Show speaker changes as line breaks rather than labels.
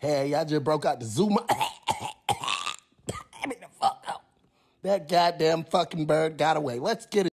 Hey, y'all just broke out the Zoom. I mean, the fuck up. That goddamn fucking bird got away. Let's get it.